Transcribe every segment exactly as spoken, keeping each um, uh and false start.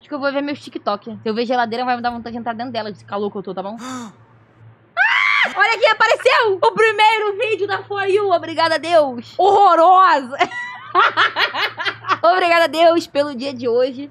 Acho que eu vou ver meus TikTok. Se eu ver geladeira, vai me dar vontade de entrar dentro dela, de calor que eu tô, tá bom? Ah! Olha aqui, apareceu o primeiro vídeo da For You. Obrigada a Deus. Horrorosa. Obrigada a Deus pelo dia de hoje.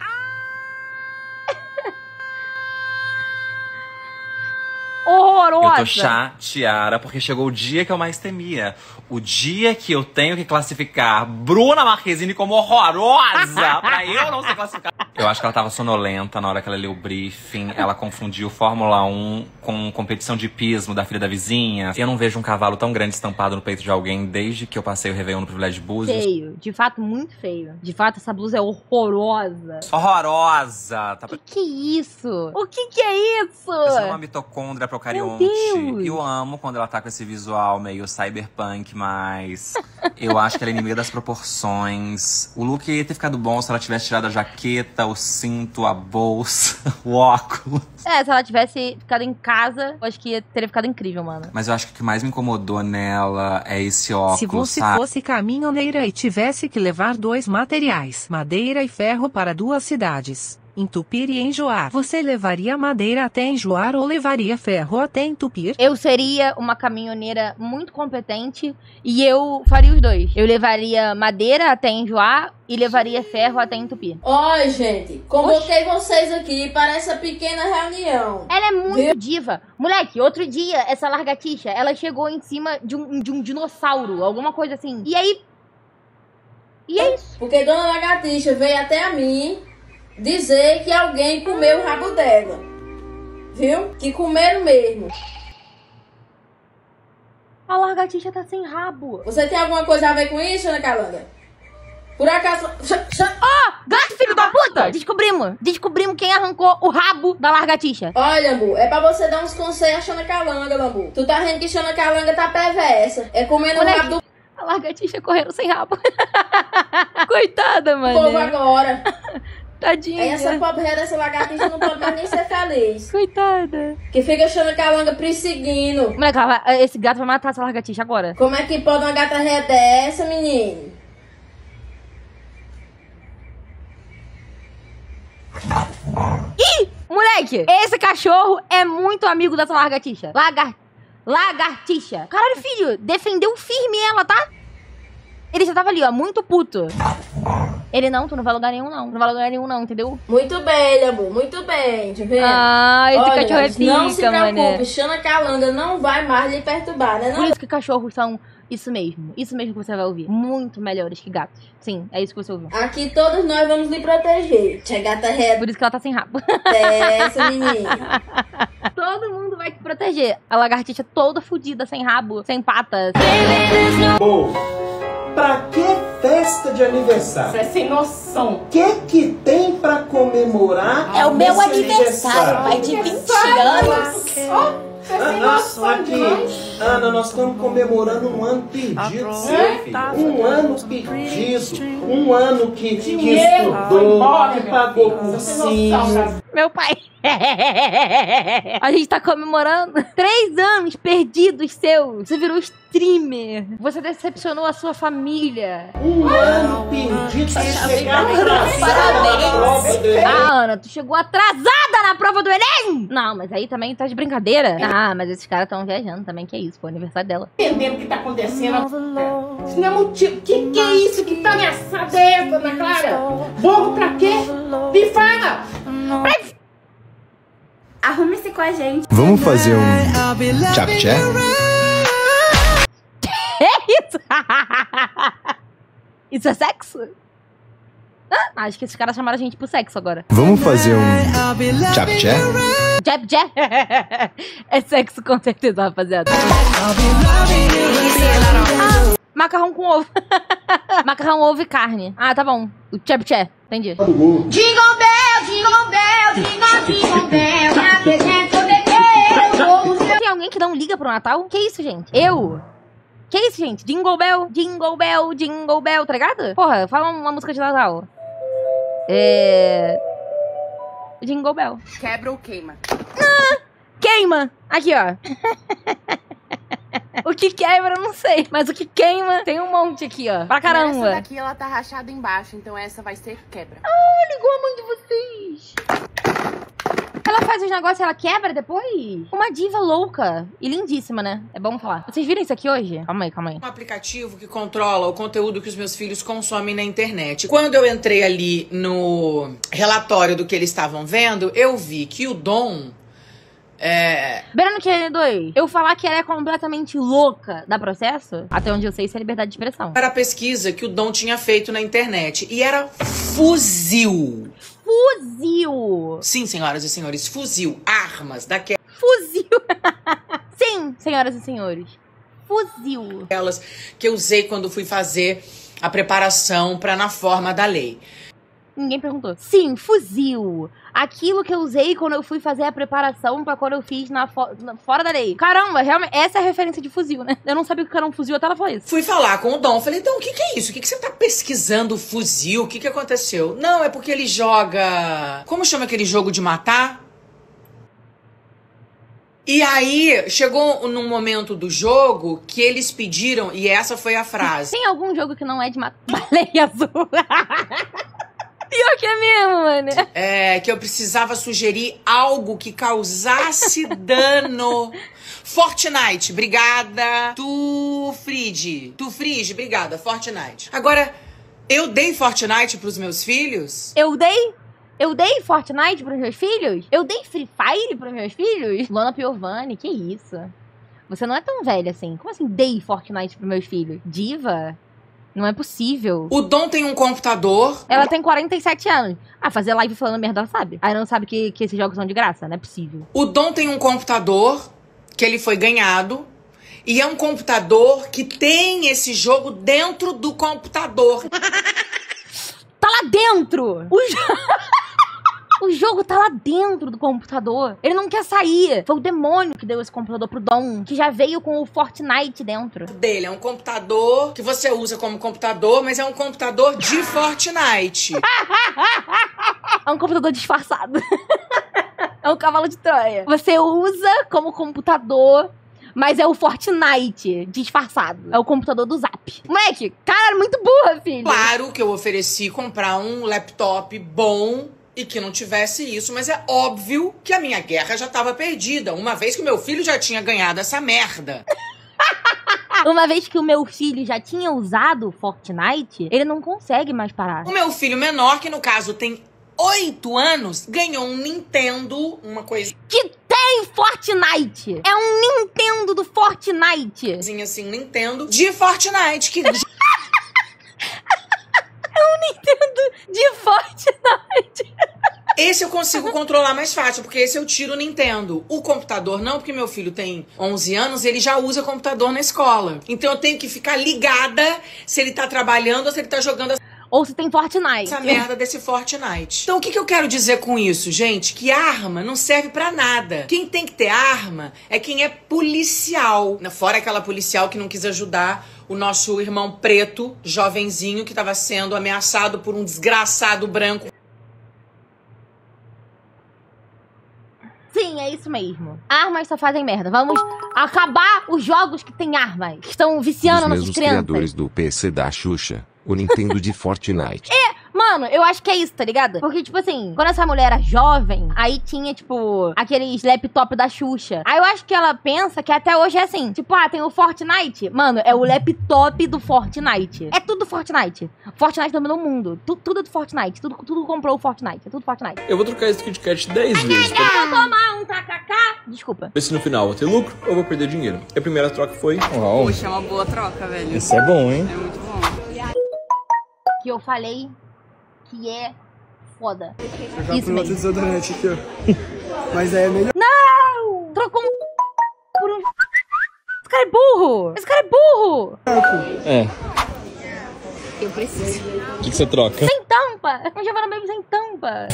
Horrorosa. Eu tô chateada porque chegou o dia que eu mais temia. O dia que eu tenho que classificar Bruna Marquezine como horrorosa pra eu não ser classificada. Eu acho que ela tava sonolenta na hora que ela leu o briefing. Ela confundiu Fórmula um com competição de hipismo da filha da vizinha. Eu não vejo um cavalo tão grande estampado no peito de alguém desde que eu passei o Réveillon no Privilégio de Búzios. Feio. De fato, muito feio. De fato, essa blusa é horrorosa. Horrorosa. Tá... O que que é isso? O que que é isso? Essa é uma mitocôndria procarionte. Eu amo quando ela tá com esse visual meio cyberpunk, mas eu acho que ela é inimiga das proporções. O look ia ter ficado bom se ela tivesse tirado a jaqueta, o cinto, a bolsa, o óculos. É, se ela tivesse ficado em casa, eu acho que teria ficado incrível, mano. Mas eu acho que o que mais me incomodou nela é esse óculos, Se você sabe? fosse caminhoneira e tivesse que levar dois materiais, madeira e ferro para duas cidades, entupir e enjoar, você levaria madeira até enjoar ou levaria ferro até entupir? Eu seria uma caminhoneira muito competente e eu faria os dois. Eu levaria madeira até enjoar e levaria ferro até entupir. Oi, gente, convoquei vocês aqui para essa pequena reunião. Ela é muito diva. Moleque, outro dia, essa largatixa, ela chegou em cima de um, de um dinossauro, alguma coisa assim. E aí... E é isso. Porque Dona Lagartixa veio até a mim dizer que alguém comeu o rabo dela. Viu? Que comeram mesmo. A largatixa tá sem rabo. Você tem alguma coisa a ver com isso, Ana Calanga? Por acaso... Ó, gato filho da puta! Descobrimos. Descobrimos quem arrancou o rabo da largatixa. Olha, Lambu, é pra você dar uns conselhos a Xana Calanga, Lambu. Tu tá vendo que Xana Calanga tá perversa. É comendo o rabo do A largatixa correndo sem rabo. Coitada, mano. povo agora. Tadinha. Aí essa pobreira dessa lagartixa não pode mais nem ser feliz. Coitada. Que fica Xana Calanga perseguindo. Moleque, ela vai- esse gato vai matar essa largatixa agora. Como é que pode uma gata ré dessa, menino? Ih! Moleque, esse cachorro é muito amigo dessa largatixa. Lagar... Lagartixa. Caralho, filho, defendeu firme ela, tá? Ele já tava ali, ó, muito puto. Ele não, tu não vai lugar nenhum, não. Não vai lugar nenhum, não, entendeu? Muito bem, Lambu, muito bem, tá vendo? Ah, esse Olha, cachorro é pica, não se preocupe, mané. Xana Calanga não vai mais lhe perturbar, né? Por Não? isso que cachorros são isso mesmo. Isso mesmo que você vai ouvir. Muito melhores que gatos. Sim, é isso que você ouviu. Aqui todos nós vamos lhe proteger. Tia gata ré Por isso que ela tá sem rabo. dessa, menina. Todo mundo vai te proteger. A lagartixa toda fodida, sem rabo, sem patas. Pô, pra que festa de aniversário? Você é sem noção. O que que tem pra comemorar? É o meu nesse aniversário, vai de vinte anos. Oh, você é sem Ana, noção aqui, demais. Ana, nós estamos comemorando um ano perdido, seu filho. Um ano perdido. Um ano que, que Dinheiro, foi estudou, embora, que minha pagou filha. Você tem cursinho. noção, Meu pai. A gente tá comemorando três anos perdidos seus. Você virou streamer. Você decepcionou a sua família. Um ano perdido. Você chegar atrasada Parabéns. na prova dele. Ah, Ana, tu chegou atrasada na prova do Enem! Não, mas aí também tá de brincadeira. Ah, mas esses caras estão viajando também, que é isso, pô, aniversário dela. Entendendo o que tá acontecendo. Isso não é motivo. Que que é isso? Que palhaçada é essa, Ana Clara? Burro pra quê? Me fala! Arrume-se com a gente. Vamos fazer um tchap-tchap? É isso? Isso é sexo? Ah, acho que esses caras chamaram a gente pro sexo agora. Vamos fazer um tchap-tchap? Jab, jab. É sexo com certeza, rapaziada. Ah, macarrão com ovo. Macarrão, ovo e carne. Ah, tá bom. O chap chap, entendi. Jingle bell, jingle bell, jingle, jingle bell, me apresento o bebê. Tem alguém que não liga pro Natal? Que isso, gente? Eu? Que isso, gente? Jingle bell, jingle bell, jingle bell, tá ligado? Porra, fala uma música de Natal. É... Jingle bell. Quebra ou queima? Ah, queima! Aqui, ó. O que quebra, eu não sei. Mas o que queima, tem um monte aqui, ó. Pra caramba. Essa daqui, ela tá rachada embaixo, então essa vai ser quebra. Ah, ligou a mãe de vocês. faz os negócios e ela quebra depois? Uma diva louca. E lindíssima, né? É bom falar. Vocês viram isso aqui hoje? Calma aí, calma aí. Um aplicativo que controla o conteúdo que os meus filhos consomem na internet. Quando eu entrei ali no relatório do que eles estavam vendo, eu vi que o Dom... É... Beirando que dois, eu falar que ela é completamente louca, dá processo? Até onde eu sei, isso é liberdade de expressão. Era a pesquisa que o Dom tinha feito na internet. E era fuzil. Fuzil! Sim, senhoras e senhores, fuzil. Armas daquelas... Fuzil! Sim, senhoras e senhores. Fuzil. Aquelas que eu usei quando fui fazer a preparação pra na forma da lei. Ninguém perguntou. Sim, fuzil. Aquilo que eu usei quando eu fui fazer a preparação pra quando eu fiz na, fo na fora da lei. Caramba, realmente, essa é a referência de fuzil, né? Eu não sabia o que era um fuzil até ela falou isso. Fui falar com o Dom. Falei, Dom, o que, que é isso? O que, que você tá pesquisando fuzil? O que, que aconteceu? Não, é porque ele joga... Como chama aquele jogo de matar? E aí, chegou num momento do jogo que eles pediram, e essa foi a frase. Tem algum jogo que não é de matar? Baleia azul. Pior que é mesmo, mano. É, que eu precisava sugerir algo que causasse dano. Fortnite, obrigada. Tu, Frid. Tu, Frid, obrigada. Fortnite. Agora, eu dei Fortnite pros meus filhos? Eu dei? Eu dei Fortnite pros meus filhos? Eu dei Free Fire pros meus filhos? Luana Piovani, que isso? Você não é tão velha assim. Como assim dei Fortnite pros meus filhos? Diva? Não é possível. O Dom tem um computador. Ela tem quarenta e sete anos. Ah, fazer live falando merda, ela sabe. Aí não sabe que, que esses jogos são de graça. Não é possível. O Dom tem um computador que ele foi ganhado. E é um computador que tem esse jogo dentro do computador. Tá lá dentro! O, jo... o jogo tá lá dentro do computador. Ele não quer sair. Foi o demônio que deu esse computador pro Dom, que já veio com o Fortnite dentro. Dele é um computador que você usa como computador, mas é um computador de Fortnite. É um computador disfarçado. É um cavalo de Troia. Você usa como computador, mas é o Fortnite disfarçado. É o computador do Zap. Moleque, cara, era muito burra, filho. Claro que eu ofereci comprar um laptop bom e que não tivesse isso, mas é óbvio que a minha guerra já tava perdida, uma vez que o meu filho já tinha ganhado essa merda. Uma vez que o meu filho já tinha usado Fortnite, ele não consegue mais parar. O meu filho menor, que no caso tem oito anos, ganhou um Nintendo, uma coisa... Que tem Fortnite! É um Nintendo do Fortnite! Assim, um Nintendo de Fortnite, que... É um Nintendo de Fortnite! Esse eu consigo controlar mais fácil, porque esse eu tiro o Nintendo. O computador não, porque meu filho tem onze anos e ele já usa computador na escola. Então eu tenho que ficar ligada se ele tá trabalhando ou se ele tá jogando... Ou se tem Fortnite. Essa merda desse Fortnite. Então o que, que eu quero dizer com isso, gente? Que arma não serve pra nada. Quem tem que ter arma é quem é policial. Fora aquela policial que não quis ajudar o nosso irmão preto, jovenzinho, que tava sendo ameaçado por um desgraçado branco. Sim, é isso mesmo. Armas só fazem merda. Vamos acabar os jogos que tem armas. Que estão viciando nossas crianças. Os mesmos criadores do P C da Xuxa. O Nintendo de Fortnite. É, mano, eu acho que é isso, tá ligado? Porque, tipo assim, quando essa mulher era jovem, aí tinha, tipo, aqueles laptop da Xuxa. Aí eu acho que ela pensa que até hoje é assim. Tipo, ah, tem o Fortnite. Mano, é o laptop do Fortnite. É tudo Fortnite. Fortnite dominou o mundo. Tu, tudo do Fortnite. Tudo, tudo comprou o Fortnite. É tudo Fortnite. Eu vou trocar esse Kit Kat dez vezes. Pra... Eu vou tomar um tacacá. Desculpa. Ver se no final vou ter lucro ou vou perder dinheiro. E a primeira troca foi... Uau. Poxa, é uma boa troca, velho. Isso é bom, hein? É muito bom. Que eu falei que é foda. Trocar por outro desodorante aqui, ó. Mas é melhor. Não! Trocou um por um... Esse cara é burro! Esse cara é burro! É. Eu preciso. O que, que você troca? Sem tampa! Um Giovanna Baby sem tampa!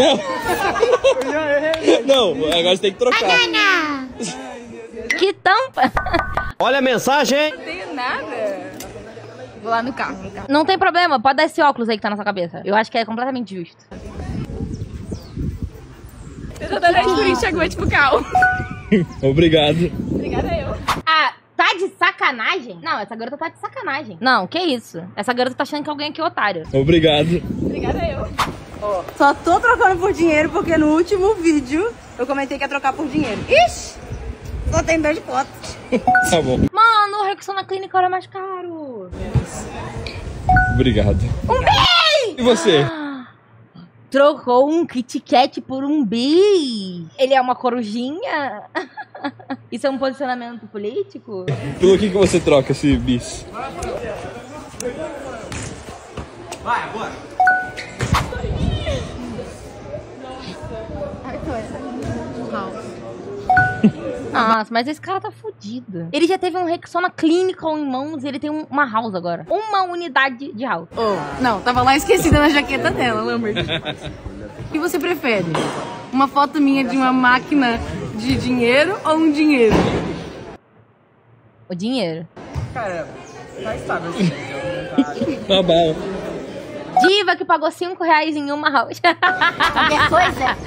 Não! Não, agora você tem que trocar. Banana! Que tampa! Olha a mensagem! Não tenho nada. Vou lá no carro, no carro. Não tem problema, pode dar esse óculos aí que tá na sua cabeça. Eu acho que é completamente justo. Eu tô dando por isso, chegou tipo carro. Obrigado. Obrigada eu. Ah, tá de sacanagem? Não, essa garota tá de sacanagem. Não, que isso? Essa garota tá achando que alguém aqui é otário. Obrigado. Obrigada eu. Só tô trocando por dinheiro porque no último vídeo Eu comentei que ia trocar por dinheiro. Ixi! Só tem dois potes. Tá bom. Mano, o Rexona Clínica era mais caro. Obrigado. Um bi! E você? Trocou um Kit Kat por um bi. Ele é uma corujinha? Isso é um posicionamento político? Pelo que, que você troca esse bis? Vai, agora. Nossa, mas esse cara tá fudido. Ele já teve um Rexona Clinical em mãos e ele tem um- uma house agora. Uma unidade de house. Oh, não, tava lá esquecida na jaqueta dela, Lambert. O que você prefere? Uma foto minha de uma máquina de dinheiro ou um dinheiro? O dinheiro. Cara, tá estável. Tá bom. Diva que pagou cinco reais em uma house. Qualquer coisa?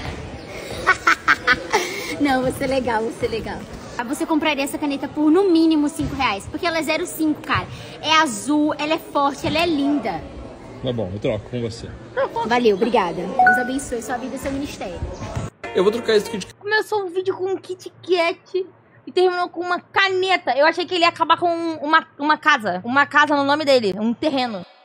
Não, você é legal, você é legal. Você compraria essa caneta por no mínimo cinco reais, porque ela é zero cinco, cara. É azul, ela é forte, ela é linda. Tá bom, eu troco com você. Valeu, obrigada. Deus abençoe sua vida e seu ministério. Eu vou trocar esse kit. Começou o vídeo com um Kit Kat e terminou com uma caneta. Eu achei que ele ia acabar com uma, uma casa. Uma casa no nome dele, um terreno.